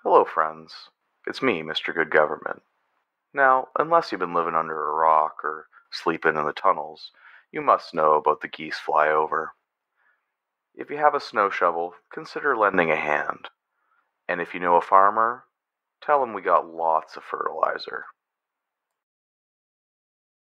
Hello, friends. It's me, Mr. Good Government. Now, unless you've been living under a rock or sleeping in the tunnels, you must know about the geese flyover. If you have a snow shovel, consider lending a hand. And if you know a farmer, tell him we got lots of fertilizer.